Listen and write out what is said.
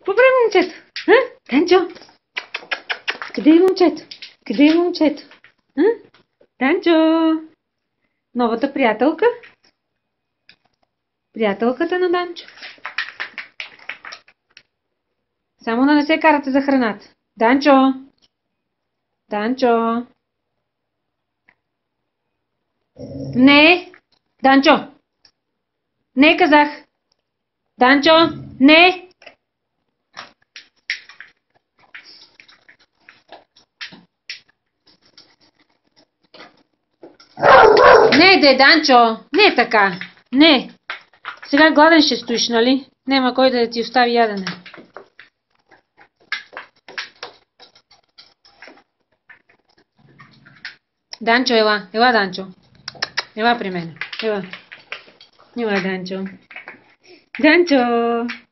Какво прави момчето? Данчо? Къде е момчето? Къде е момчето? Данчо? Новата приятелка? Приятелката на Данчо. Само да не се карате за храната. Данчо? Данчо? Не! Данчо! Не, казах! Данчо! Не! Не, Данчо! Не е така! Не! Сега гладен ще стоиш, нали? Нема кой да ти остави ядене. Данчо, ела. Ела, Данчо. Ела при мен. Ела. Ела, Данчо. Данчо!